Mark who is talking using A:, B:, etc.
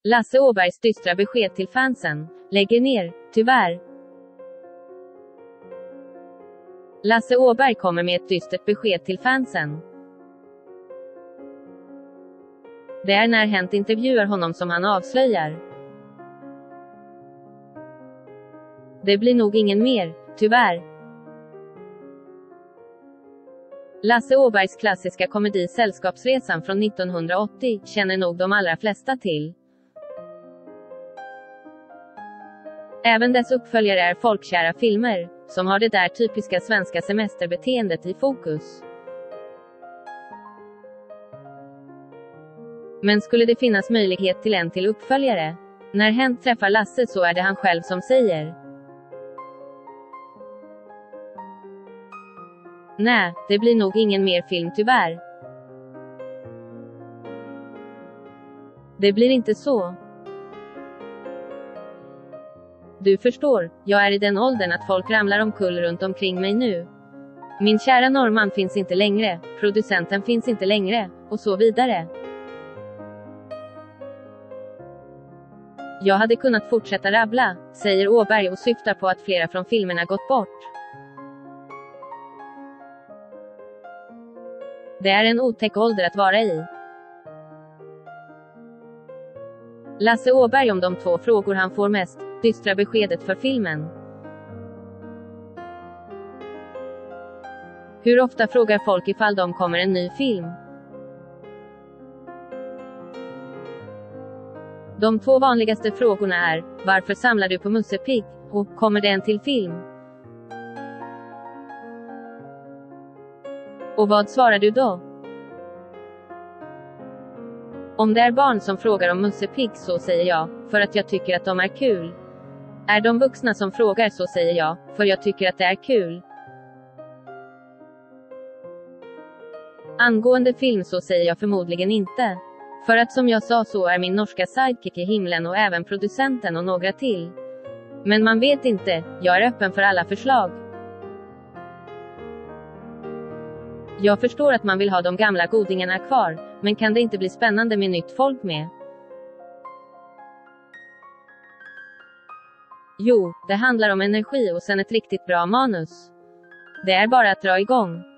A: Lasse Åbergs dystra besked till fansen. Lägger ner, tyvärr. Lasse Åberg kommer med ett dystert besked till fansen. Det är när Hänt intervjuar honom som han avslöjar. Det blir nog ingen mer, tyvärr. Lasse Åbergs klassiska komedi Sällskapsresan från 1980 känner nog de allra flesta till. Även dess uppföljare är folkkära filmer, som har det där typiska svenska semesterbeteendet i fokus. Men skulle det finnas möjlighet till en till uppföljare? När Hänt träffar Lasse så är det han själv som säger: nej, det blir nog ingen mer film tyvärr. Det blir inte så. Du förstår, jag är i den åldern att folk ramlar omkull runt omkring mig nu. Min kära norrman finns inte längre, producenten finns inte längre, och så vidare. Jag hade kunnat fortsätta rabbla, säger Åberg och syftar på att flera från filmerna gått bort. Det är en otäck ålder att vara i. Lasse Åberg om de två frågor han får mest dystra beskedet för filmen. Hur ofta frågar folk ifall de kommer en ny film? De två vanligaste frågorna är: varför samlar du på Musse Pigg? Och kommer det en till film? Och vad svarar du då? Om det är barn som frågar om Musse Pigg så säger jag, för att jag tycker att de är kul. Är de vuxna som frågar så säger jag, för jag tycker att det är kul. Angående film så säger jag förmodligen inte. För att som jag sa så är min norska sidekick i himlen och även producenten och några till. Men man vet inte, jag är öppen för alla förslag. Jag förstår att man vill ha de gamla godingarna kvar, men kan det inte bli spännande med nytt folk med? Jo, det handlar om energi och sen ett riktigt bra manus. Det är bara att dra igång.